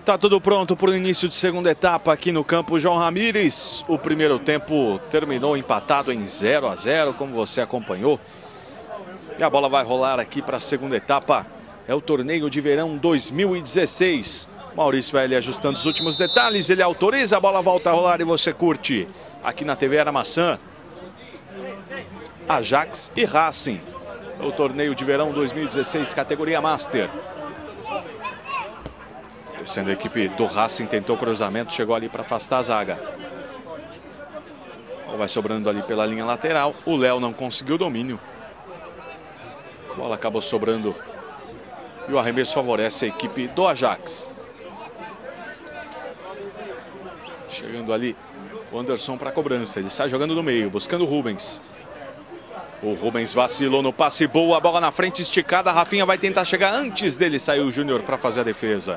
Tá tudo pronto para o início de segunda etapa aqui no campo João Ramírez. O primeiro tempo terminou empatado em 0 a 0, como você acompanhou. E a bola vai rolar aqui para a segunda etapa. É o torneio de verão 2016. Maurício vai ali ajustando os últimos detalhes. Ele autoriza, a bola volta a rolar e você curte. Aqui na TV Era Maçã. Ajax e Racing. O torneio de verão 2016, categoria Master. Descendo a equipe do Racing, tentou cruzamento, chegou ali para afastar a zaga. Vai sobrando ali pela linha lateral. O Léo não conseguiu domínio. A bola acabou sobrando. E o arremesso favorece a equipe do Ajax. Chegando ali o Anderson para a cobrança. Ele sai jogando no meio, buscando o Rubens. O Rubens vacilou no passe, boa, a bola na frente esticada. A Rafinha vai tentar chegar antes dele. Saiu o Júnior para fazer a defesa.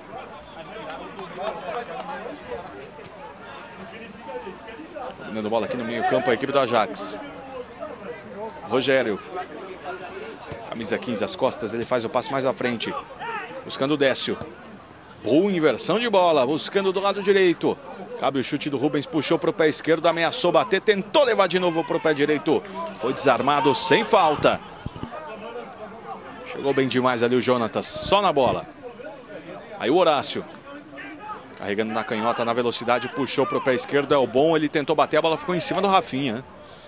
Dominando bola aqui no meio campo a equipe do Ajax. Rogério. Camisa 15 às costas, ele faz o passe mais à frente. Buscando o Décio. Boa inversão de bola, buscando do lado direito. Cabe o chute do Rubens, puxou para o pé esquerdo, ameaçou bater, tentou levar de novo para o pé direito. Foi desarmado sem falta. Chegou bem demais ali o Jonatas, só na bola. Aí o Horácio. Carregando na canhota, na velocidade, puxou para o pé esquerdo, é o bom, ele tentou bater, a bola ficou em cima do Rafinha.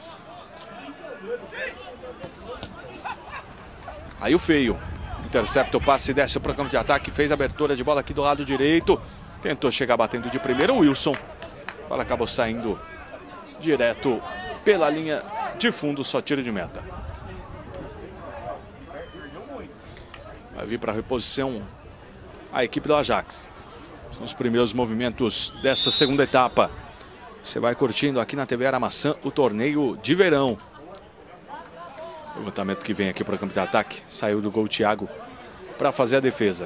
Aí o Feio. Intercepta o passe e desce para o campo de ataque, fez a abertura de bola aqui do lado direito. Tentou chegar batendo de primeira o Wilson. A bola acabou saindo direto pela linha de fundo, só tiro de meta. Vai vir para a reposição a equipe do Ajax. São os primeiros movimentos dessa segunda etapa. Você vai curtindo aqui na TV Era Maçã o torneio de verão. Levantamento que vem aqui para o campo de ataque. Saiu do gol o Thiago para fazer a defesa.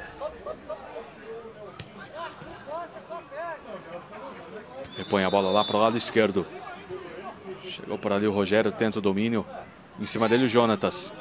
Repõe a bola lá para o lado esquerdo. Chegou por ali o Rogério, tenta o domínio. Em cima dele o Jonatas.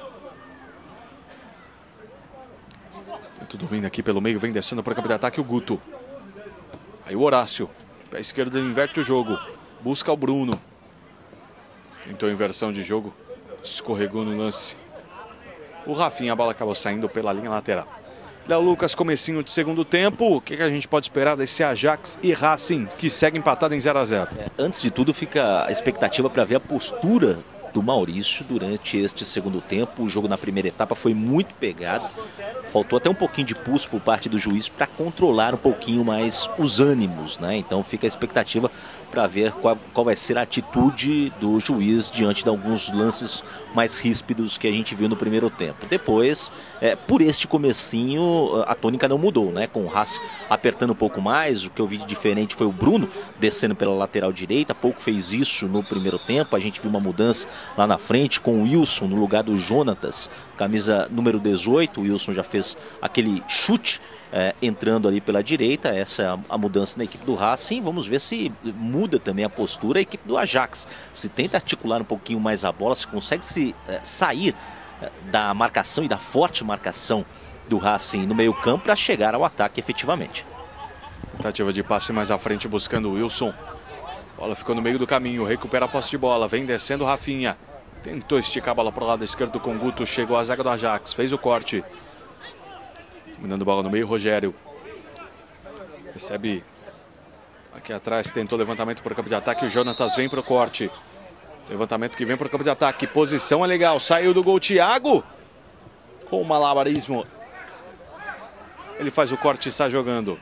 Tenta o domínio aqui pelo meio, vem descendo para o campo de ataque o Guto. Aí o Horácio. Pé esquerdo, ele inverte o jogo. Busca o Bruno. Tentou a inversão de jogo. Escorregou no lance. O Rafinha, a bola acabou saindo pela linha lateral. Léo Lucas, comecinho de segundo tempo. O que a gente pode esperar desse Ajax e Racing, que segue empatado em 0 a 0? Antes de tudo, fica a expectativa para ver a postura do Maurício durante este segundo tempo. O jogo na primeira etapa foi muito pegado. Faltou até um pouquinho de pulso por parte do juiz para controlar um pouquinho mais os ânimos, né? Então fica a expectativa para ver qual vai ser a atitude do juiz diante de alguns lances mais ríspidos que a gente viu no primeiro tempo. Depois, por este comecinho, a tônica não mudou, né? Com o Racing apertando um pouco mais. O que eu vi de diferente foi o Bruno descendo pela lateral direita. Pouco fez isso no primeiro tempo. A gente viu uma mudança lá na frente com o Wilson no lugar do Jonatas, camisa número 18. O Wilson já fez aquele chute entrando ali pela direita. Essa é a mudança na equipe do Racing. Vamos ver se muda também a postura a equipe do Ajax. Se tenta articular um pouquinho mais a bola, se consegue sair da marcação e da forte marcação do Racing no meio campo para chegar ao ataque efetivamente. Tentativa de passe mais à frente buscando o Wilson. Bola ficou no meio do caminho, recupera a posse de bola, vem descendo o Rafinha. Tentou esticar a bola para o lado esquerdo com o Guto, chegou à zaga do Ajax, fez o corte. Dominando bola no meio, Rogério. Recebe aqui atrás, tentou levantamento para o campo de ataque, o Jonatas vem para o corte. Levantamento que vem para o campo de ataque, posição é legal, saiu do gol Thiago. Com o malabarismo. Ele faz o corte e sai jogando.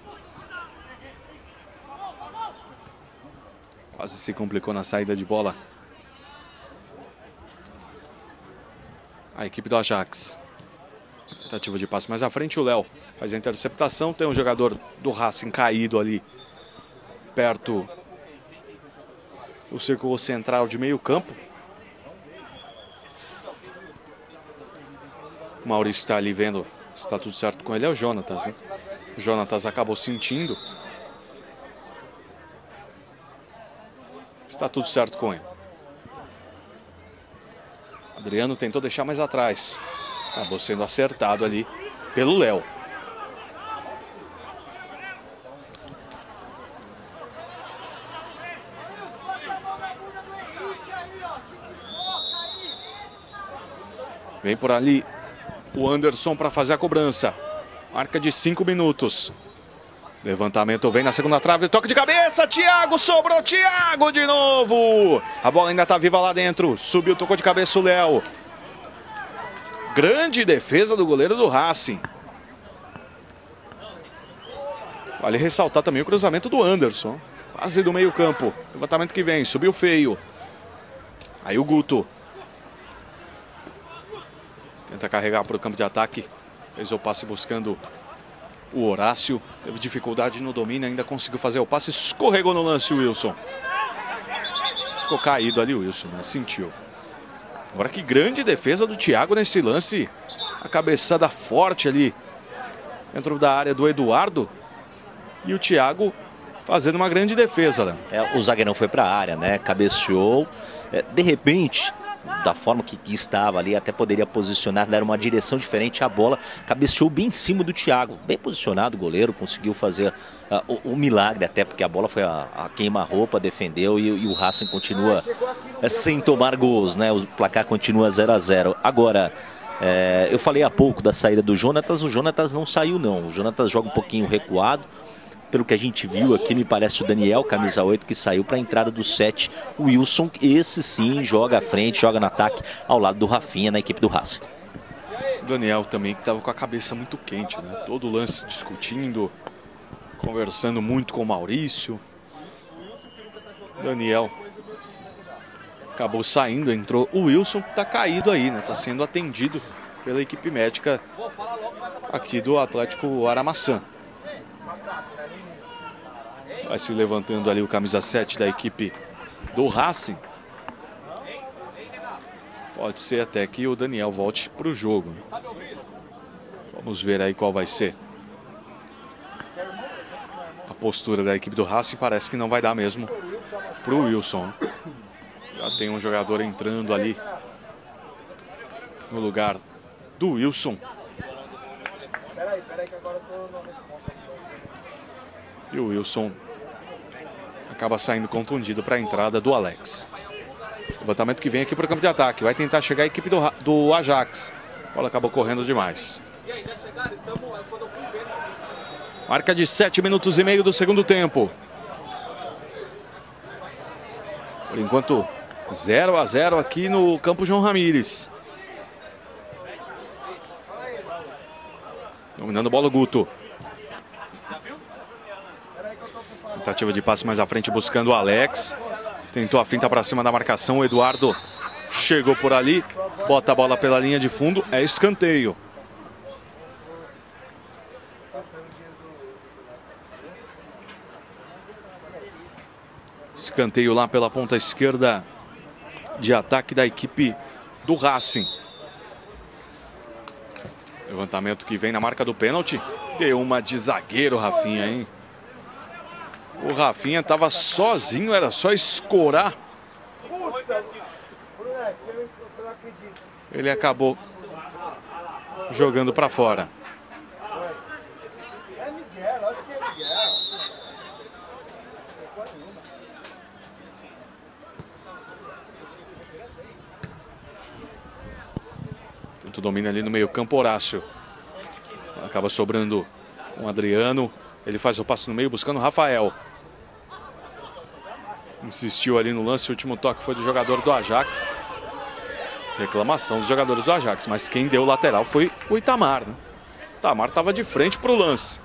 Quase se complicou na saída de bola a equipe do Ajax. Tentativa de passe mais à frente, o Léo faz a interceptação. Tem um jogador do Racing caído ali perto do círculo central de meio campo. O Maurício está ali vendo se está tudo certo com ele. É o Jonatas, né? O Jonatas acabou sentindo. Está tudo certo com ele. Adriano tentou deixar mais atrás. Acabou sendo acertado ali pelo Léo. Vem por ali o Anderson para fazer a cobrança. Marca de 5 minutos. Levantamento vem na segunda trave, toque de cabeça, Thiago, sobrou, Thiago de novo. A bola ainda está viva lá dentro, subiu, tocou de cabeça o Léo. Grande defesa do goleiro do Racing. Vale ressaltar também o cruzamento do Anderson, quase do meio campo. Levantamento que vem, subiu feio. Aí o Guto. Tenta carregar para o campo de ataque, fez o passe buscando o Horácio, teve dificuldade no domínio, ainda conseguiu fazer o passe, escorregou no lance o Wilson. Ficou caído ali o Wilson, né? Sentiu. Agora que grande defesa do Thiago nesse lance. A cabeçada forte ali dentro da área do Eduardo. E o Thiago fazendo uma grande defesa, né? O zagueirão foi para a área, né? Cabeceou. De repente, da forma que estava ali, até poderia posicionar, dar uma direção diferente à bola, cabeceou bem em cima do Thiago, bem posicionado o goleiro, conseguiu fazer o milagre, até porque a bola foi a queima-roupa, defendeu e o Racing continua sem tomar gols, né? O placar continua 0 a 0. Agora, eu falei há pouco da saída do Jonatas, o Jonatas não saiu não, o Jonatas joga um pouquinho recuado. Pelo que a gente viu aqui, me parece o Daniel, camisa 8, que saiu para a entrada do 7. O Wilson, esse sim, joga à frente, joga no ataque, ao lado do Rafinha, na equipe do Racing. O Daniel também, que estava com a cabeça muito quente, né? Todo lance discutindo, conversando muito com o Maurício. Daniel acabou saindo, entrou o Wilson, que está caído aí, né? Está sendo atendido pela equipe médica aqui do Atlético Aramaçã. Vai se levantando ali o camisa 7 da equipe do Racing. Pode ser até que o Daniel volte para o jogo. Vamos ver aí qual vai ser a postura da equipe do Racing. Parece que não vai dar mesmo para o Wilson. Já tem um jogador entrando ali no lugar do Wilson. Peraí que agora eu tô na resposta. E o Wilson acaba saindo contundido para a entrada do Alex. Levantamento que vem aqui para o campo de ataque. Vai tentar chegar a equipe do Ajax. A bola acabou correndo demais. Marca de 7 minutos e meio do segundo tempo. Por enquanto, 0 a 0 aqui no campo João Ramírez. Dominando a bola o Guto. Tentativa de passe mais à frente buscando o Alex. Tentou a finta para cima da marcação. O Eduardo chegou por ali. Bota a bola pela linha de fundo. É escanteio. Escanteio lá pela ponta esquerda de ataque da equipe do Racing. Levantamento que vem na marca do pênalti. Deu uma de zagueiro, Rafinha, hein? O Rafinha estava sozinho, era só escorar. Ele acabou jogando para fora. É Miguel, acho que é Miguel. Tanto domina ali no meio campo, Horácio. Acaba sobrando com o Adriano. Ele faz o passe no meio buscando o Rafael. Insistiu ali no lance, o último toque foi do jogador do Ajax. Reclamação dos jogadores do Ajax, mas quem deu o lateral foi o Itamar, né? O Itamar estava de frente para o lance.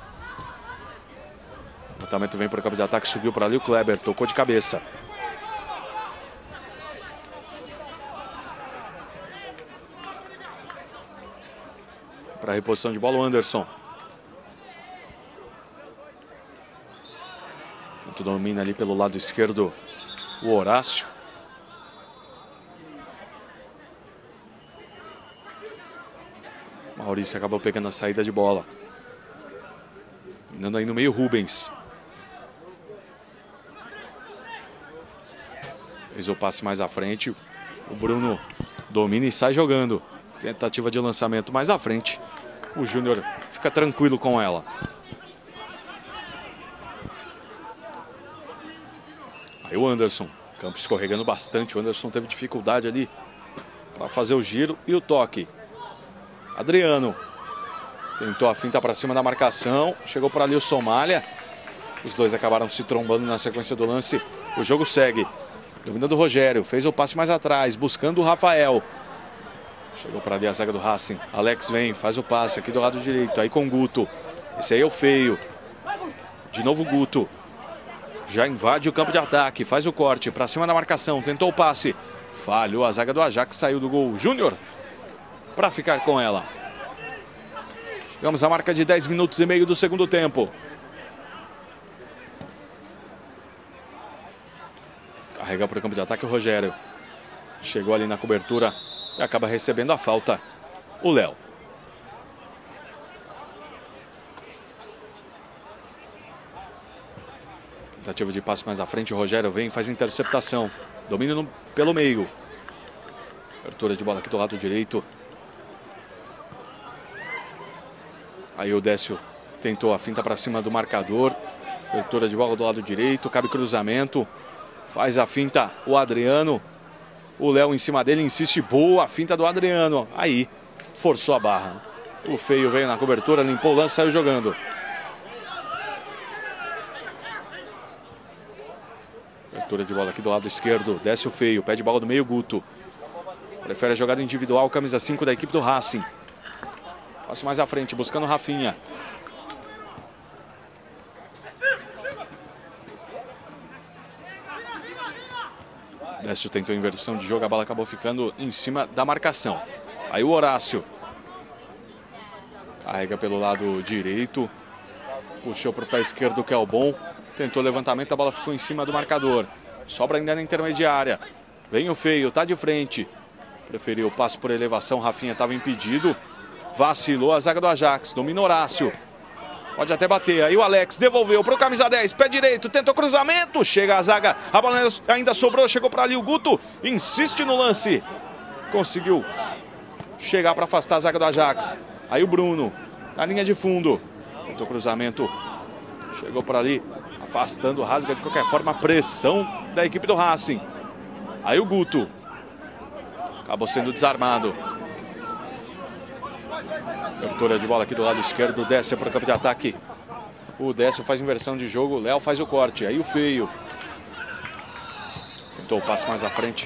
O levantamento vem para o campo de ataque, subiu para ali o Kleber, tocou de cabeça. Para a reposição de bola o Anderson. Tanto domina ali pelo lado esquerdo o Horácio. Maurício acabou pegando a saída de bola. Andando aí no meio Rubens. Fez o passe mais à frente. O Bruno domina e sai jogando. Tentativa de lançamento mais à frente. O Júnior fica tranquilo com ela. Aí o Anderson. Campo escorregando bastante. O Anderson teve dificuldade ali para fazer o giro e o toque. Adriano. Tentou a finta para cima da marcação. Chegou por ali o Somália. Os dois acabaram se trombando na sequência do lance. O jogo segue. Dominando o Rogério. Fez o passe mais atrás. Buscando o Rafael. Chegou para ali a zaga do Racing. Alex vem. Faz o passe aqui do lado direito. Aí com o Guto. Esse aí é o feio. De novo o Guto. Já invade o campo de ataque. Faz o corte. Para cima da marcação. Tentou o passe. Falhou a zaga do Ajax. Saiu do gol. Júnior. Para ficar com ela. Chegamos à marca de 10 minutos e meio do segundo tempo. Carrega para o campo de ataque o Rogério. Chegou ali na cobertura e acaba recebendo a falta o Léo. Tentativa de passe mais à frente, o Rogério vem, faz interceptação. Domínio pelo meio. Abertura de bola aqui do lado direito. Aí o Décio tentou a finta para cima do marcador. Abertura de bola do lado direito, cabe cruzamento. Faz a finta o Adriano. O Léo em cima dele insiste, boa a finta do Adriano. Aí forçou a barra. O feio veio na cobertura, limpou o lance, saiu jogando. Abertura de bola aqui do lado esquerdo. Desce o feio, pede bola do meio, Guto. Prefere a jogada individual, camisa 5 da equipe do Racing. Passe mais à frente, buscando o Rafinha. Décio tentou inversão de jogo, a bola acabou ficando em cima da marcação. Aí o Horácio. Carrega pelo lado direito. Puxou para o pé esquerdo, que é o bom. Tentou levantamento, a bola ficou em cima do marcador. Sobra ainda na intermediária. Vem o feio, tá de frente. Preferiu o passe por elevação, Rafinha estava impedido. Vacilou a zaga do Ajax, domina Horácio. Pode até bater, aí o Alex devolveu para o camisa 10, pé direito, tentou cruzamento. Chega a zaga, a bola ainda sobrou, chegou para ali o Guto. Insiste no lance. Conseguiu chegar para afastar a zaga do Ajax. Aí o Bruno, na linha de fundo. Tentou cruzamento, chegou por ali, afastando, rasga de qualquer forma a pressão da equipe do Racing. Aí o Guto. Acabou sendo desarmado. Abertura de bola aqui do lado esquerdo, Décio para o campo de ataque. O Décio faz inversão de jogo, o Léo faz o corte. Aí o feio. Tentou o passe mais à frente.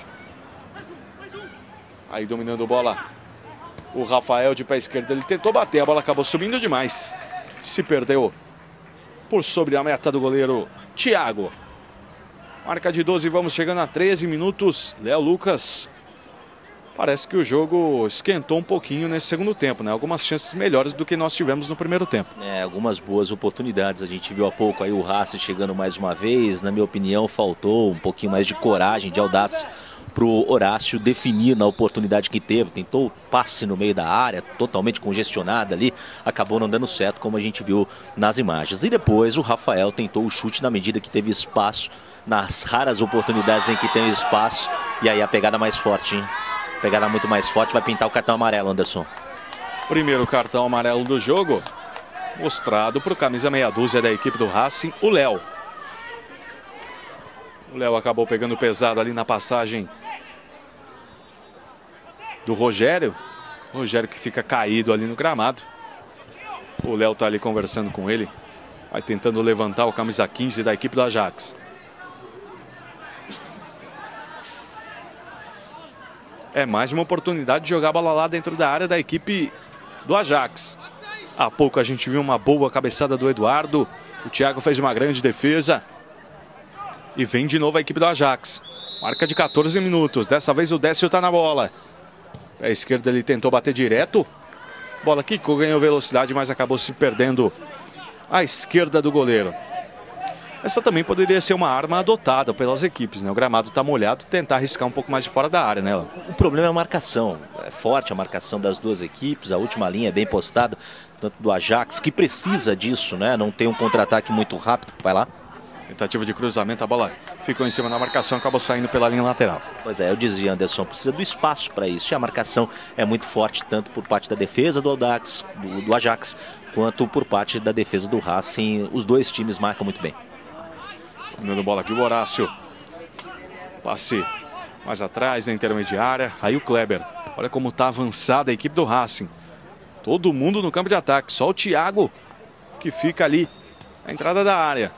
Aí dominando a bola. O Rafael de pé esquerdo, ele tentou bater, a bola acabou subindo demais. Se perdeu por sobre a meta do goleiro Thiago. Marca de 12, vamos chegando a 13 minutos. Léo Lucas. Parece que o jogo esquentou um pouquinho nesse segundo tempo, né? Algumas chances melhores do que nós tivemos no primeiro tempo. Algumas boas oportunidades. A gente viu há pouco aí o Racing chegando mais uma vez. Na minha opinião, faltou um pouquinho mais de coragem, de audácia para o Horácio definir na oportunidade que teve. Tentou passe no meio da área, totalmente congestionada ali. Acabou não dando certo, como a gente viu nas imagens. E depois o Rafael tentou o chute na medida que teve espaço. Nas raras oportunidades em que tem espaço. E aí a pegada mais forte, hein? Pegada muito mais forte, vai pintar o cartão amarelo, Anderson. Primeiro cartão amarelo do jogo, mostrado para o camisa meia dúzia da equipe do Racing, o Léo. O Léo acabou pegando pesado ali na passagem do Rogério. O Rogério que fica caído ali no gramado. O Léo tá ali conversando com ele. Vai tentando levantar o camisa 15 da equipe do Ajax. É mais uma oportunidade de jogar a bola lá dentro da área da equipe do Ajax. Há pouco a gente viu uma boa cabeçada do Eduardo. O Thiago fez uma grande defesa. E vem de novo a equipe do Ajax. Marca de 14 minutos. Dessa vez o Décio está na bola. Pé esquerdo ele tentou bater direto. Bola quicou, ganhou velocidade, mas acabou se perdendo à esquerda do goleiro. Essa também poderia ser uma arma adotada pelas equipes, né? O gramado está molhado, tentar arriscar um pouco mais de fora da área, né? O problema é a marcação. É forte a marcação das duas equipes, a última linha é bem postada, tanto do Ajax, que precisa disso, né? Não tem um contra-ataque muito rápido. Vai lá. Tentativa de cruzamento, a bola ficou em cima da marcação, acabou saindo pela linha lateral. Pois é, eu dizia, Anderson, precisa do espaço para isso. E a marcação é muito forte, tanto por parte da defesa do Ajax, quanto por parte da defesa do Racing. Os dois times marcam muito bem. Dando bola aqui o Horácio. Passe mais atrás na intermediária. Aí o Kleber. Olha como está avançada a equipe do Racing. Todo mundo no campo de ataque. Só o Thiago que fica ali na entrada da área.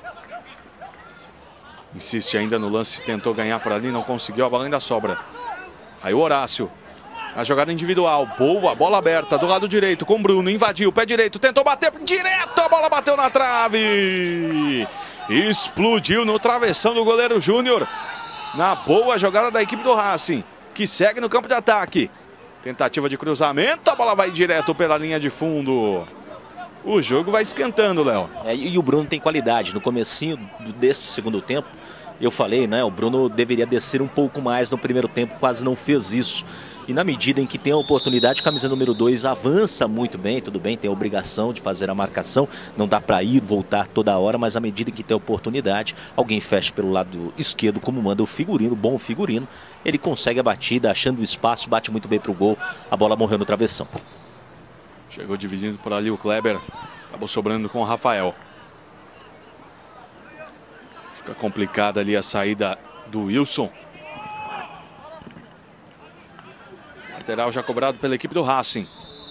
Insiste ainda no lance, tentou ganhar por ali, não conseguiu, a bola ainda sobra. Aí o Horácio, a jogada individual, boa, bola aberta do lado direito com o Bruno, invadiu, pé direito, tentou bater direto, a bola bateu na trave. Explodiu no travessão do goleiro Júnior. Na boa jogada da equipe do Racing, que segue no campo de ataque. Tentativa de cruzamento, a bola vai direto pela linha de fundo. O jogo vai esquentando, Léo. E o Bruno tem qualidade. No comecinho deste segundo tempo, eu falei, né? O Bruno deveria descer um pouco mais no primeiro tempo, quase não fez isso. E na medida em que tem a oportunidade, camisa número 2 avança muito bem, tudo bem, tem a obrigação de fazer a marcação, não dá para ir, voltar toda hora, mas à medida em que tem a oportunidade, alguém fecha pelo lado esquerdo, como manda o Figurino, bom Figurino, ele consegue a batida, achando o espaço, bate muito bem pro gol, a bola morreu no travessão. Chegou dividindo por ali o Kleber. Acabou sobrando com o Rafael. Fica complicada ali a saída do Wilson. Lateral já cobrado pela equipe do Racing.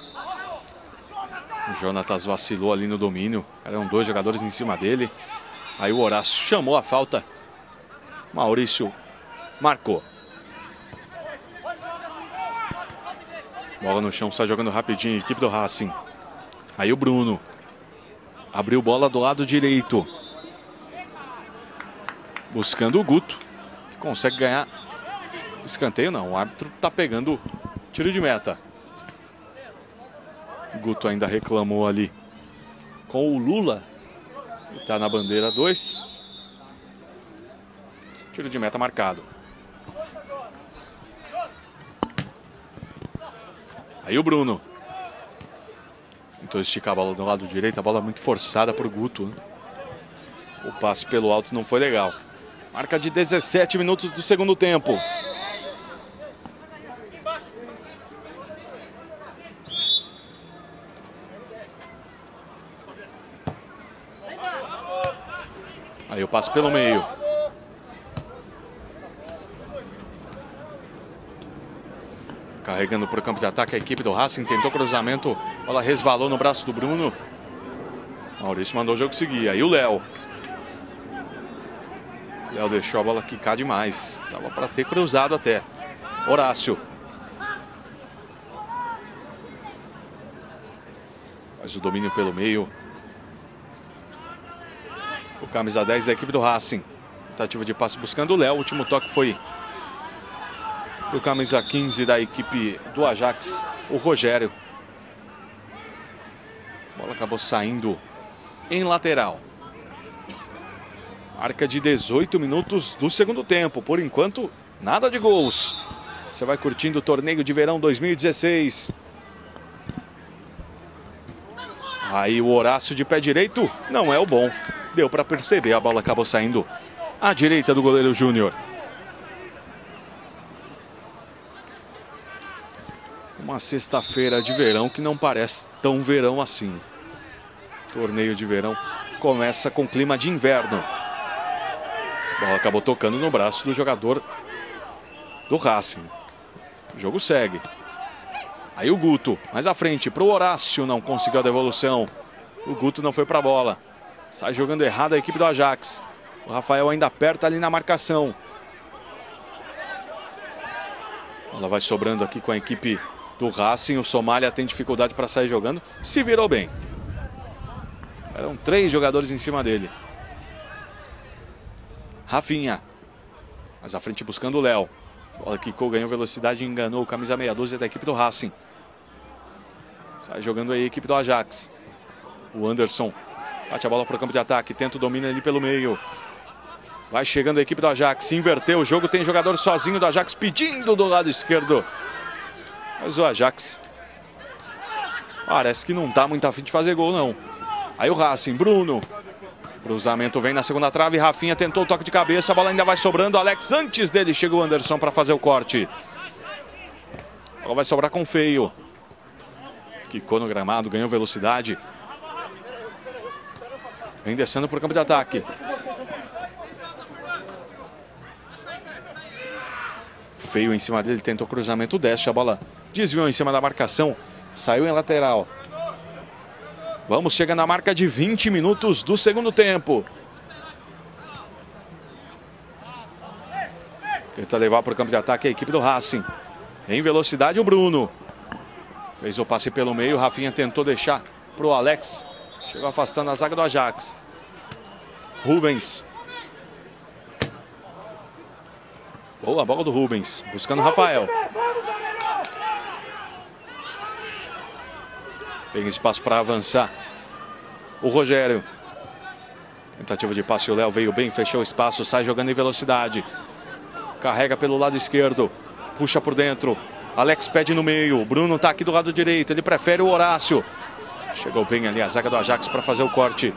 O Jonatas vacilou ali no domínio. Eram 2 jogadores em cima dele. Aí o Horácio chamou a falta. Maurício marcou. Bola no chão, sai jogando rapidinho a equipe do Racing. Aí o Bruno. Abriu bola do lado direito. Buscando o Guto. Que consegue ganhar. Escanteio não, o árbitro tá pegando tiro de meta. O Guto ainda reclamou ali com o Lula. Ele tá na bandeira 2. Tiro de meta marcado. Aí o Bruno. Tentou esticar a bola do lado direito. A bola muito forçada por Guto, né? O passe pelo alto não foi legal. Marca de 17 minutos do segundo tempo. Aí o passe pelo meio. Carregando para o campo de ataque a equipe do Racing. Tentou cruzamento. A bola resvalou no braço do Bruno. Maurício mandou o jogo seguir. Aí o Léo. Léo deixou a bola quicar demais. Dava para ter cruzado até. Horácio. Faz o domínio pelo meio. O camisa 10 da equipe do Racing. Tentativa de passe buscando o Léo. O último toque foi do camisa 15 da equipe do Ajax, o Rogério. A bola acabou saindo em lateral. Marca de 18 minutos do segundo tempo. Por enquanto, nada de gols. Você vai curtindo o torneio de verão 2016. Aí o Horácio de pé direito não é o bom. Deu para perceber, a bola acabou saindo à direita do goleiro Júnior. Uma sexta-feira de verão que não parece tão verão assim. Torneio de verão começa com clima de inverno. A bola acabou tocando no braço do jogador do Racing. O jogo segue. Aí o Guto, mais à frente para o Horácio, não conseguiu a devolução. O Guto não foi para a bola. Sai jogando errado a equipe do Ajax. O Rafael ainda aperta ali na marcação. A bola vai sobrando aqui com a equipe do Racing. O Somália tem dificuldade para sair jogando. Se virou bem. Eram 3 jogadores em cima dele. Rafinha. Mais à frente buscando o Léo. Bola quicou, ganhou velocidade e enganou o camisa meia dúzia da equipe do Racing. Sai jogando aí a equipe do Ajax. O Anderson bate a bola para o campo de ataque. Tenta o domínio ali pelo meio. Vai chegando a equipe do Ajax. Se inverteu o jogo. Tem jogador sozinho do Ajax pedindo do lado esquerdo. Mas o Ajax parece que não tá muito afim de fazer gol, não. Aí o Racing, Bruno. Cruzamento vem na segunda trave. Rafinha tentou o toque de cabeça. A bola ainda vai sobrando. Alex, antes dele chega o Anderson para fazer o corte. A bola vai sobrar com o Feio. Quicou no gramado, ganhou velocidade. Vem descendo para o campo de ataque. Feio em cima dele, tentou cruzamento, desce. A bola desviou em cima da marcação. Saiu em lateral. Vamos chegando à marca de 20 minutos do segundo tempo. Tenta levar para o campo de ataque a equipe do Racing. Em velocidade o Bruno. Fez o passe pelo meio, o Rafinha tentou deixar para o Alex. Chegou afastando a zaga do Ajax. Rubens. Boa bola do Rubens, buscando o Rafael. Tem espaço para avançar. O Rogério. Tentativa de passe, o Léo veio bem, fechou o espaço, sai jogando em velocidade. Carrega pelo lado esquerdo, puxa por dentro. Alex pede no meio, o Bruno está aqui do lado direito, ele prefere o Horácio. Chegou bem ali a zaga do Ajax para fazer o corte.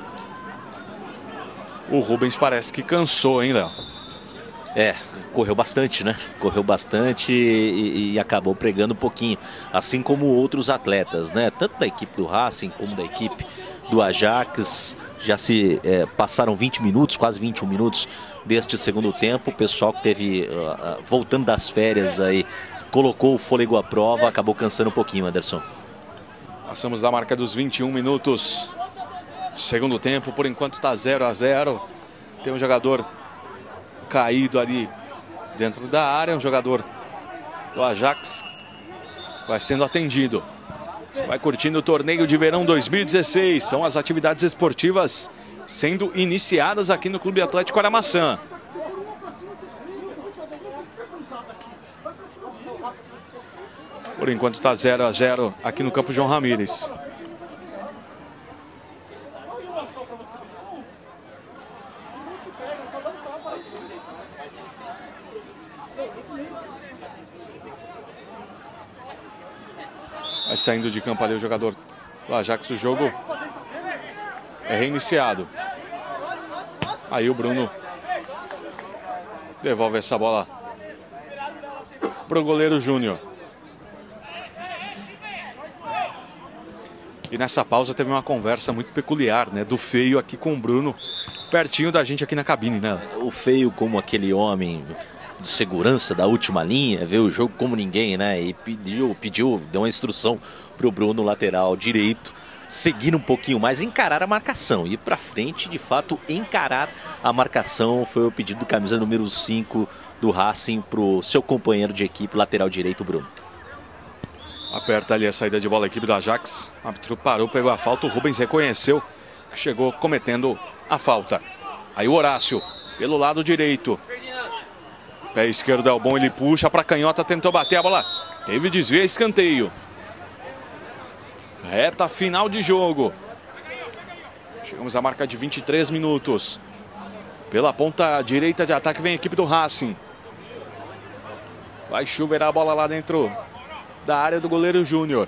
O Rubens parece que cansou, hein, Léo? Correu bastante, né? Correu bastante e acabou pregando um pouquinho. Assim como outros atletas, né? Tanto da equipe do Racing como da equipe do Ajax. Já se passaram 20 minutos, quase 21 minutos deste segundo tempo. O pessoal que teve, voltando das férias aí, colocou o fôlego à prova, acabou cansando um pouquinho, Anderson. Passamos da marca dos 21 minutos. Segundo tempo, por enquanto está 0 a 0. Tem um jogador caído ali dentro da área, um jogador do Ajax vai sendo atendido. Você vai curtindo o torneio de verão 2016. São as atividades esportivas sendo iniciadas aqui no Clube Atlético Aramaçã. Por enquanto está 0 a 0 aqui no campo João Ramírez. Vai saindo de campo ali o jogador do Ajax. O jogo é reiniciado. Aí o Bruno devolve essa bola para o goleiro Júnior. E nessa pausa teve uma conversa muito peculiar, né? Do Feio aqui com o Bruno, pertinho da gente aqui na cabine, né? O Feio, como aquele homem de segurança da última linha, vê o jogo como ninguém, né? E deu uma instrução para o Bruno, lateral direito, seguir um pouquinho mais, encarar a marcação, ir para frente, de fato, encarar a marcação. Foi o pedido do camisa número 5 do Racing para o seu companheiro de equipe, lateral direito, Bruno. Aperta ali a saída de bola a equipe do Ajax. O árbitro parou, pegou a falta. O Rubens reconheceu que chegou cometendo a falta. Aí o Horácio, pelo lado direito. Pé esquerdo é o bom, ele puxa para a canhota, tentou bater a bola. Teve desvio, escanteio. Reta final de jogo. Chegamos à marca de 23 minutos. Pela ponta direita de ataque vem a equipe do Racing. Vai chover a bola lá dentro da área do goleiro Júnior.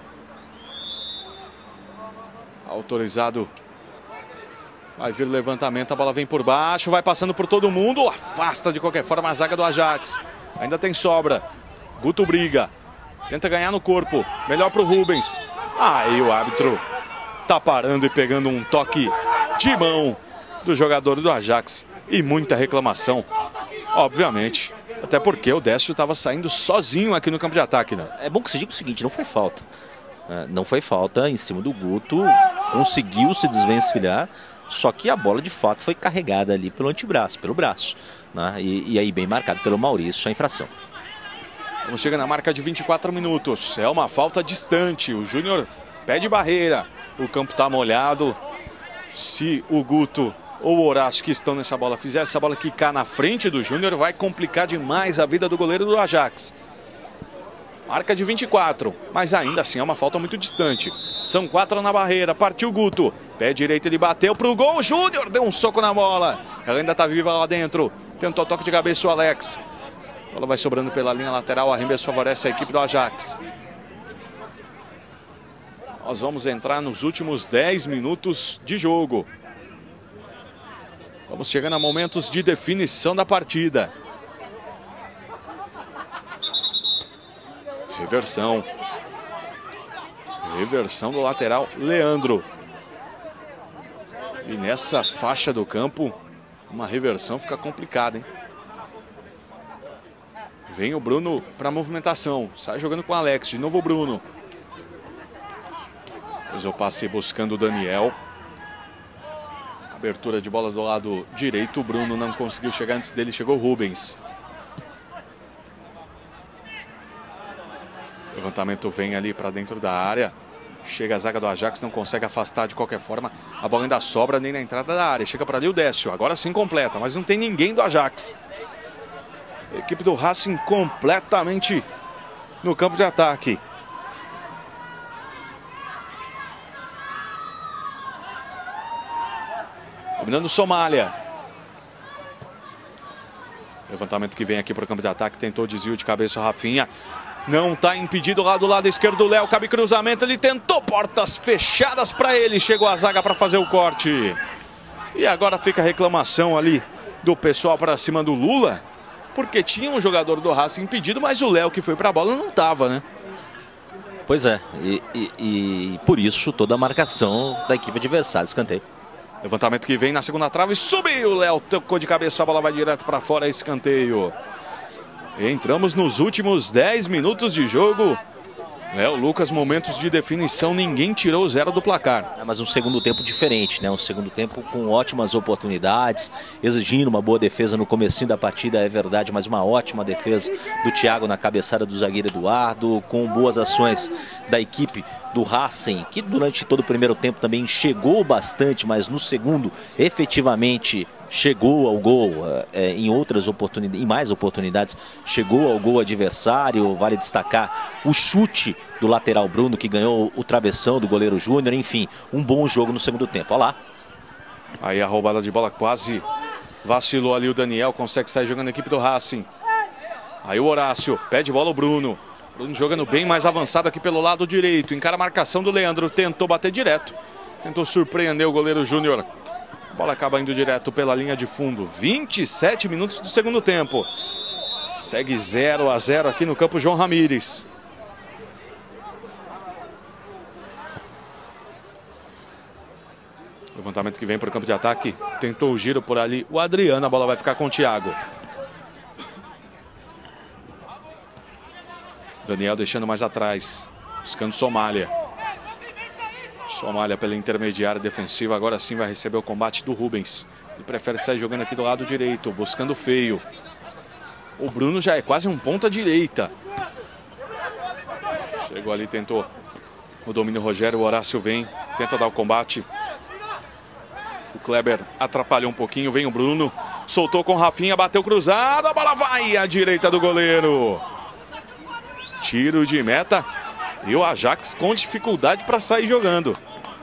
Autorizado. Vai vir o levantamento, a bola vem por baixo, vai passando por todo mundo, afasta de qualquer forma a zaga do Ajax. Ainda tem sobra. Guto briga, tenta ganhar no corpo, melhor para o Rubens. Aí o árbitro tá parando e pegando um toque de mão do jogador do Ajax. E muita reclamação, obviamente. Até porque o Décio estava saindo sozinho aqui no campo de ataque, né? É bom que se diga o seguinte, não foi falta. Não foi falta em cima do Guto, conseguiu se desvencilhar, só que a bola de fato foi carregada ali pelo antebraço, pelo braço, né? E aí bem marcado pelo Maurício a infração. Vamos chegar na marca de 24 minutos. É uma falta distante. O Júnior pede barreira. O campo está molhado. Se o Guto ou o Horácio que estão nessa bola fizer essa bola quicar na frente do Júnior, vai complicar demais a vida do goleiro do Ajax. Marca de 24, mas ainda assim é uma falta muito distante. São 4 na barreira, partiu o Guto. Pé direito, ele bateu pro gol, o Júnior deu um soco na bola. Ela ainda tá viva lá dentro. Tentou toque de cabeça o Alex. A bola vai sobrando pela linha lateral, o arremesso favorece a equipe do Ajax. Nós vamos entrar nos últimos 10 minutos de jogo. Vamos chegando a momentos de definição da partida. Reversão. Reversão do lateral Leandro. E nessa faixa do campo, uma reversão fica complicada, hein? Vem o Bruno para a movimentação. Sai jogando com o Alex. De novo o Bruno. Fez o passe buscando o Daniel. Abertura de bola do lado direito. O Bruno não conseguiu chegar, antes dele chegou o Rubens. Levantamento vem ali para dentro da área. Chega a zaga do Ajax, não consegue afastar de qualquer forma. A bola ainda sobra nem na entrada da área. Chega para ali o Décio. Agora sim completa, mas não tem ninguém do Ajax. A equipe do Racing completamente no campo de ataque. Dominando Somália. Levantamento que vem aqui para o campo de ataque. Tentou desvio de cabeça o Rafinha. Não está impedido lá do lado esquerdo do Léo. Cabe cruzamento. Ele tentou, portas fechadas para ele. Chegou a zaga para fazer o corte. E agora fica a reclamação ali do pessoal para cima do Lula. Porque tinha um jogador do Racing impedido, mas o Léo que foi para a bola não estava, né? Pois é. E por isso toda a marcação da equipe adversária. Escanteio. Levantamento que vem na segunda trave. Subiu o Léo. Tocou de cabeça. A bola vai direto para fora. Escanteio. Entramos nos últimos 10 minutos de jogo. O Lucas, momentos de definição, ninguém tirou o 0 do placar. Mas um segundo tempo diferente, né? Um segundo tempo com ótimas oportunidades, exigindo uma boa defesa no comecinho da partida, é verdade, mas uma ótima defesa do Thiago na cabeçada do zagueiro Eduardo, com boas ações da equipe do Racing, que durante todo o primeiro tempo também chegou bastante, mas no segundo efetivamente chegou ao gol em outras oportunidades, em mais oportunidades, chegou ao gol adversário. Vale destacar o chute do lateral Bruno, que ganhou o travessão do goleiro Júnior. Enfim, um bom jogo no segundo tempo. Olha lá. Aí a roubada de bola quase vacilou ali o Daniel, consegue sair jogando a equipe do Racing. Aí o Horácio, pede bola o Bruno. Bruno jogando bem mais avançado aqui pelo lado direito. Encara a marcação do Leandro, tentou bater direto. Tentou surpreender o goleiro Júnior. A bola acaba indo direto pela linha de fundo. 27 minutos do segundo tempo. Segue 0 a 0 aqui no campo João Ramírez. Levantamento que vem para o campo de ataque. Tentou o giro por ali o Adriano. A bola vai ficar com o Thiago. Daniel deixando mais atrás. Buscando Somália. Somália pela intermediária defensiva. Agora sim vai receber o combate do Rubens. Ele prefere sair jogando aqui do lado direito. Buscando Feio. O Bruno já é quase um ponta direita. Chegou ali, tentou o domínio Rogério. O Horácio vem. Tenta dar o combate. O Kleber atrapalhou um pouquinho. Vem o Bruno. Soltou com o Rafinha. Bateu cruzado. A bola vai à direita do goleiro. Tiro de meta. E o Ajax com dificuldade para sair jogando.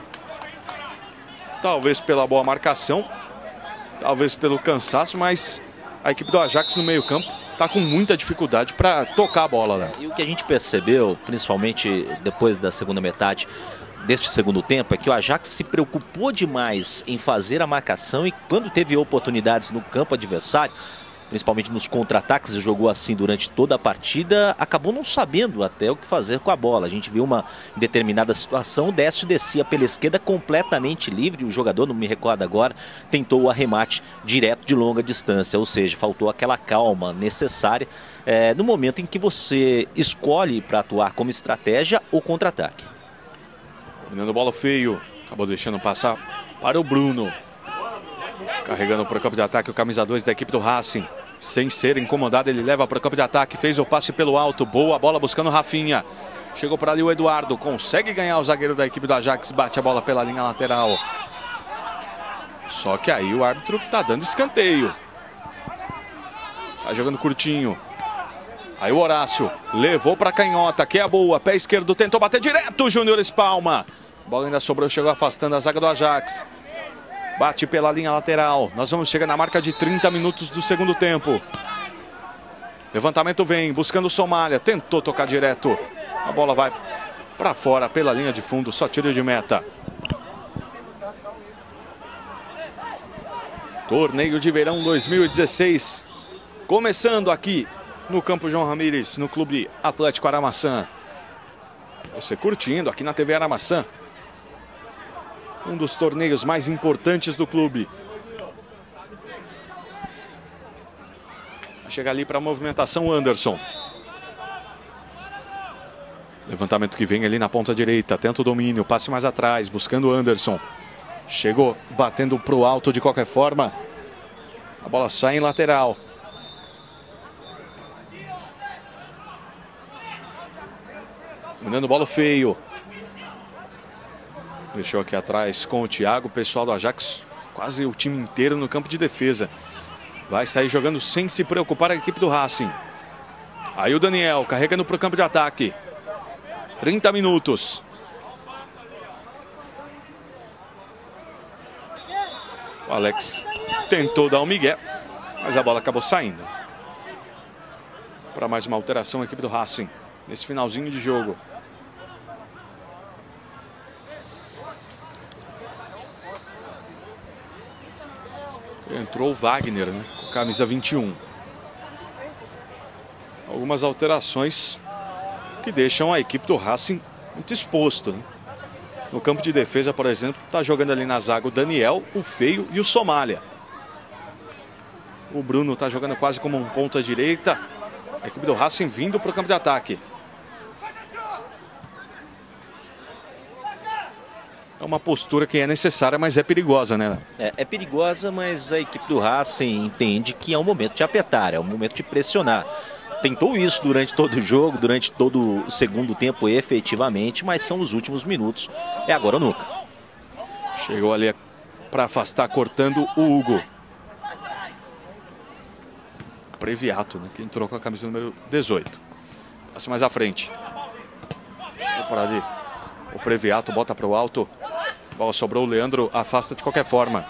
Talvez pela boa marcação. Talvez pelo cansaço. Mas a equipe do Ajax no meio campo está com muita dificuldade para tocar a bola, né? E o que a gente percebeu, principalmente depois da segunda metade deste segundo tempo, é que o Ajax se preocupou demais em fazer a marcação. E quando teve oportunidades no campo adversário, principalmente nos contra-ataques, e jogou assim durante toda a partida, acabou não sabendo até o que fazer com a bola. A gente viu uma determinada situação, o Décio descia pela esquerda completamente livre, o jogador, não me recordo agora, tentou o arremate direto de longa distância, ou seja, faltou aquela calma necessária no momento em que você escolhe para atuar como estratégia ou contra-ataque. Dominando bola Feio, acabou deixando passar para o Bruno. Carregando para o campo de ataque o camisa 2 da equipe do Racing. Sem ser incomodado, ele leva para o campo de ataque. Fez o passe pelo alto. Boa bola buscando o Rafinha. Chegou por ali o Eduardo. Consegue ganhar o zagueiro da equipe do Ajax. Bate a bola pela linha lateral. Só que aí o árbitro está dando escanteio. Sai jogando curtinho. Aí o Horácio levou para a canhota. Que é a boa. Pé esquerdo tentou bater direto. O Júnior espalma. A bola ainda sobrou. Chegou afastando a zaga do Ajax. Bate pela linha lateral. Nós vamos chegar na marca de 30 minutos do segundo tempo. Levantamento vem, buscando Somália. Tentou tocar direto. A bola vai para fora pela linha de fundo. Só tiro de meta. Torneio de Verão 2016. Começando aqui no campo João Ramírez, no Clube Atlético Aramaçã. Você curtindo aqui na TV Aramaçã. Um dos torneios mais importantes do clube. Vai chegar ali para a movimentação Anderson. Levantamento que vem ali na ponta direita. Tenta o domínio, passe mais atrás, buscando o Anderson. Chegou batendo pro alto de qualquer forma. A bola sai em lateral. Mandando bola feio. Deixou aqui atrás com o Thiago. O pessoal do Ajax, quase o time inteiro no campo de defesa. Vai sair jogando sem se preocupar a equipe do Racing. Aí o Daniel carregando para o campo de ataque. 30 minutos. O Alex tentou dar um migué, mas a bola acabou saindo. Para mais uma alteração a equipe do Racing nesse finalzinho de jogo. Entrou o Wagner, né, com camisa 21. Algumas alterações que deixam a equipe do Racing muito exposto, né? No campo de defesa, por exemplo, está jogando ali na zaga o Daniel, o Feio e o Somália. O Bruno está jogando quase como um ponta direita. A equipe do Racing vindo para o campo de ataque. É uma postura que é necessária, mas é perigosa, né? É perigosa, mas a equipe do Racing entende que é um momento de apertar, é um momento de pressionar. Tentou isso durante todo o jogo, durante todo o segundo tempo efetivamente, mas são os últimos minutos. É agora ou nunca. Chegou ali para afastar, cortando o Hugo. Previato, né, que entrou com a camisa número 18. Passa mais à frente. Chegou por ali. O Previato bota para o alto. A bola sobrou, o Leandro afasta de qualquer forma.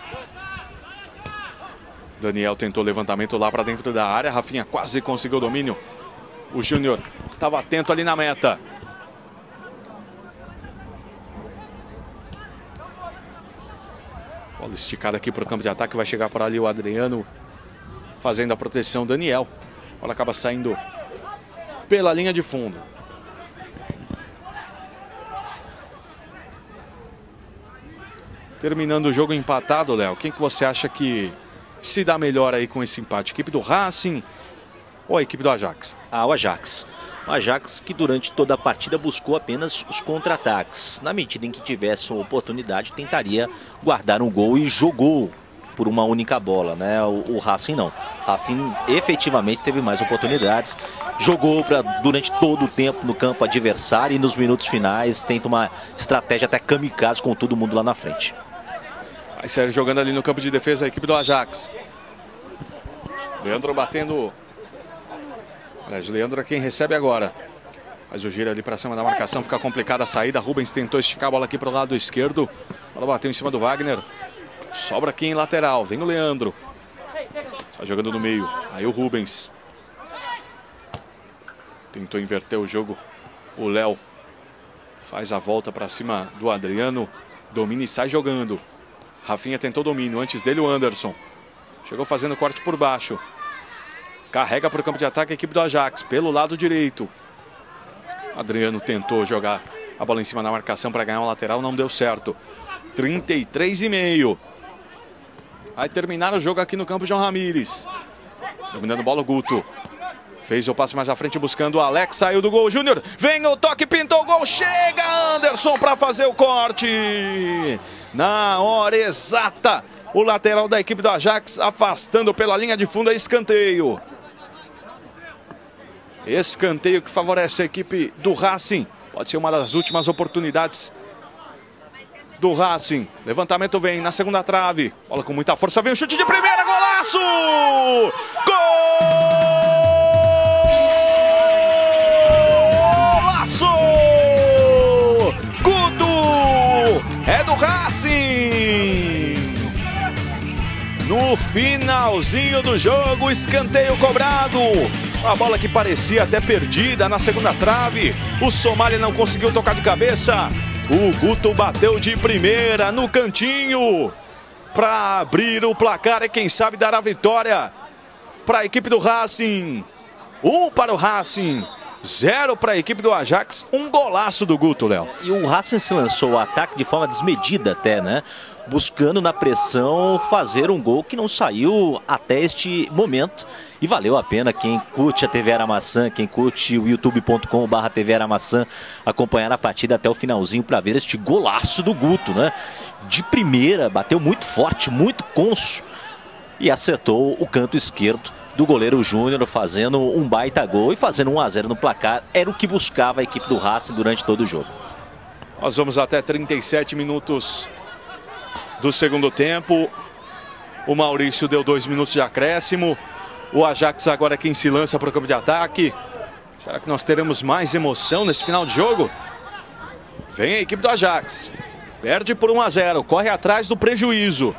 Daniel tentou levantamento lá para dentro da área. Rafinha quase conseguiu o domínio. O Júnior estava atento ali na meta. Bola esticada aqui para o campo de ataque. Vai chegar por ali o Adriano fazendo a proteção. Daniel. A bola acaba saindo pela linha de fundo. Terminando o jogo empatado, Léo. Quem que você acha que se dá melhor aí com esse empate? A equipe do Racing ou a equipe do Ajax? O Ajax. O Ajax que durante toda a partida buscou apenas os contra-ataques. Na medida em que tivesse uma oportunidade, tentaria guardar um gol e jogou por uma única bola, né? O Racing não. O Racing efetivamente teve mais oportunidades. Jogou durante todo o tempo no campo adversário e nos minutos finais tenta uma estratégia até kamikaze com todo mundo lá na frente. Aí Sérgio jogando ali no campo de defesa a equipe do Ajax. Leandro batendo. Aliás, o Leandro é quem recebe agora. Faz o giro ali para cima da marcação, fica complicada a saída. Rubens tentou esticar a bola aqui para o lado esquerdo. A bola bateu em cima do Wagner. Sobra aqui em lateral, vem o Leandro. Está jogando no meio, aí o Rubens. Tentou inverter o jogo. O Léo faz a volta para cima do Adriano. Domina e sai jogando. Rafinha tentou domínio, antes dele o Anderson. Chegou fazendo corte por baixo. Carrega para o campo de ataque a equipe do Ajax, pelo lado direito. Adriano tentou jogar a bola em cima da marcação para ganhar um lateral, não deu certo. 33,5. Vai terminar o jogo aqui no campo João Ramires. Dominando bola o Guto. Fez o passe mais à frente buscando o Alex, saiu do gol, Júnior. Vem o toque, pintou o gol, chega Anderson para fazer o corte. Na hora exata, o lateral da equipe do Ajax afastando pela linha de fundo, é escanteio. Escanteio que favorece a equipe do Racing. Pode ser uma das últimas oportunidades do Racing. Levantamento vem na segunda trave. Bola com muita força, vem o chute de primeira, golaço! Golaço! Guto! É do Racing! No finalzinho do jogo, escanteio cobrado. A bola que parecia até perdida na segunda trave. O Somália não conseguiu tocar de cabeça. O Guto bateu de primeira no cantinho para abrir o placar e quem sabe dar a vitória para a equipe do Racing. 1 para o Racing, 0 para a equipe do Ajax, um golaço do Guto, Léo. E o Racing se lançou o ataque de forma desmedida até, né? Buscando na pressão fazer um gol que não saiu até este momento. E valeu a pena quem curte a TV Aramaçã, quem curte o youtube.com/TV Aramaçã, acompanhar a partida até o finalzinho para ver este golaço do Guto, né? De primeira, bateu muito forte, muito conso e acertou o canto esquerdo do goleiro Júnior, fazendo um baita gol e fazendo 1-0 no placar. Era o que buscava a equipe do Racing durante todo o jogo. Nós vamos até 37 minutos do segundo tempo. O Maurício deu 2 minutos de acréscimo. O Ajax agora é quem se lança para o campo de ataque. Será que nós teremos mais emoção nesse final de jogo? Vem a equipe do Ajax. Perde por 1-0. Corre atrás do prejuízo.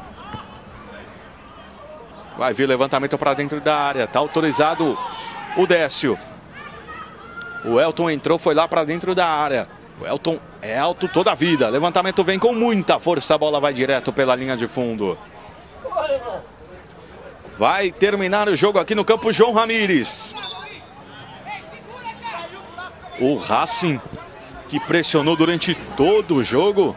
Vai vir levantamento para dentro da área. Está autorizado o Décio. O Elton entrou, foi lá para dentro da área. O Elton é alto toda a vida. Levantamento vem com muita força. A bola vai direto pela linha de fundo. Vai terminar o jogo aqui no campo João Ramires. O Racing, que pressionou durante todo o jogo,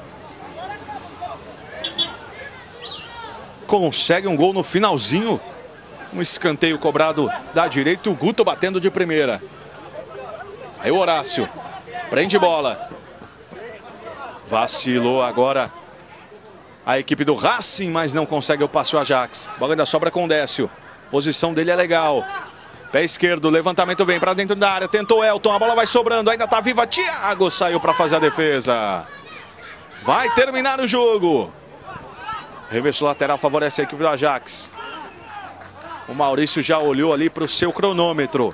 consegue um gol no finalzinho. Um escanteio cobrado da direita. O Guto batendo de primeira. Aí o Horácio prende bola. Vacilou agora a equipe do Racing, mas não consegue o passe o Ajax. Bola ainda sobra com o Décio. Posição dele é legal. Pé esquerdo, levantamento vem para dentro da área. Tentou Elton, a bola vai sobrando. Ainda tá viva. Thiago saiu para fazer a defesa. Vai terminar o jogo. Reverso lateral favorece a equipe do Ajax. O Maurício já olhou ali para o seu cronômetro.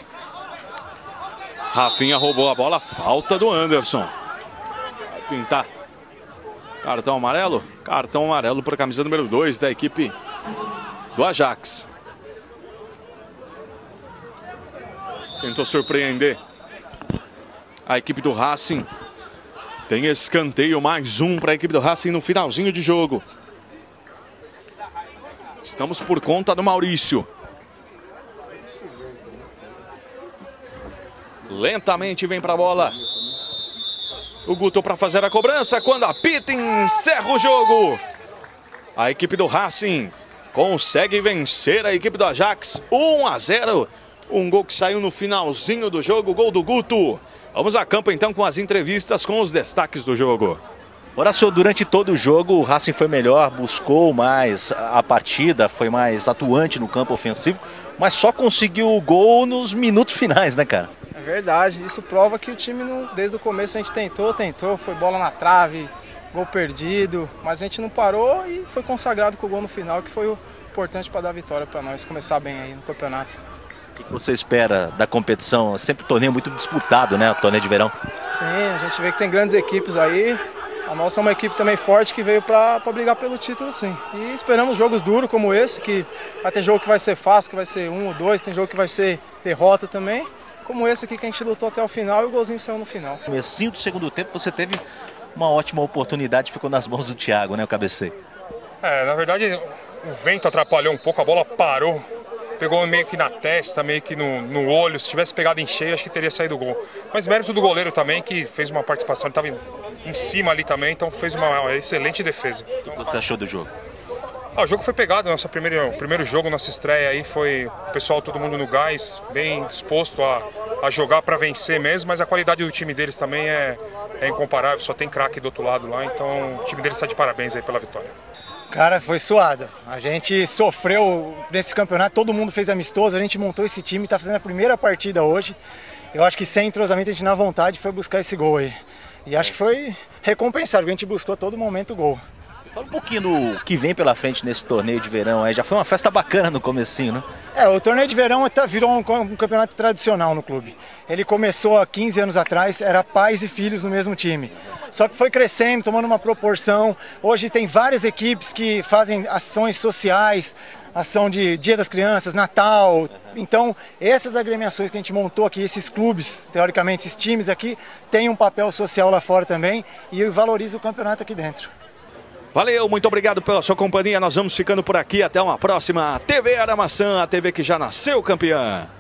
Rafinha roubou a bola. Falta do Anderson. Vai pintar cartão amarelo? Cartão amarelo para a camisa número 2 da equipe do Ajax. Tentou surpreender a equipe do Racing. Tem escanteio, mais um para a equipe do Racing no finalzinho de jogo. Estamos por conta do Maurício. Lentamente vem para a bola o Guto para fazer a cobrança. Quando apita, encerra o jogo. A equipe do Racing consegue vencer a equipe do Ajax 1-0. Um gol que saiu no finalzinho do jogo, gol do Guto. Vamos a campo então com as entrevistas, com os destaques do jogo. Horácio, durante todo o jogo o Racing foi melhor, buscou mais a partida, foi mais atuante no campo ofensivo, mas só conseguiu o gol nos minutos finais, né, cara? É verdade, isso prova que o time, desde o começo a gente tentou, foi bola na trave, gol perdido, mas a gente não parou e foi consagrado com o gol no final, que foi o importante para dar a vitória para nós, começar bem aí no campeonato. O que você espera da competição? Sempre um torneio muito disputado, né, o torneio de verão. Sim, a gente vê que tem grandes equipes aí. A nossa é uma equipe também forte que veio para brigar pelo título, sim. E esperamos jogos duros como esse, que vai ter jogo que vai ser fácil, que vai ser 1 ou 2, tem jogo que vai ser derrota também. Como esse aqui que a gente lutou até o final e o golzinho saiu no final. No comecinho do segundo tempo você teve uma ótima oportunidade, ficou nas mãos do Thiago, né, o cabeceio. Na verdade o vento atrapalhou um pouco, a bola parou. Pegou meio que na testa, meio que no olho. Se tivesse pegado em cheio, acho que teria saído o gol. Mas mérito do goleiro também, que fez uma participação. Ele estava em cima ali também, então fez uma excelente defesa. O que você achou do jogo? O jogo foi pegado. Nosso primeiro jogo, nossa estreia aí, foi o pessoal, todo mundo no gás, bem disposto a jogar para vencer mesmo. Mas a qualidade do time deles também é incomparável. Só tem craque do outro lado lá, então o time deles está de parabéns aí pela vitória. Cara, foi suado. A gente sofreu nesse campeonato, todo mundo fez amistoso, a gente montou esse time, está fazendo a primeira partida hoje. Eu acho que sem entrosamento a gente na vontade foi buscar esse gol aí. E acho que foi recompensado, porque a gente buscou a todo momento o gol. Fala um pouquinho do que vem pela frente nesse torneio de verão aí. Já foi uma festa bacana no comecinho, né? O torneio de verão virou um campeonato tradicional no clube. Ele começou há 15 anos atrás, era pais e filhos no mesmo time. Só que foi crescendo, tomando uma proporção. Hoje tem várias equipes que fazem ações sociais, ação de Dia das Crianças, Natal. Então, essas agremiações que a gente montou aqui, esses clubes, teoricamente, esses times aqui, têm um papel social lá fora também e valoriza o campeonato aqui dentro. Valeu, muito obrigado pela sua companhia. Nós vamos ficando por aqui. Até uma próxima. TV Aramaçã, a TV que já nasceu campeã.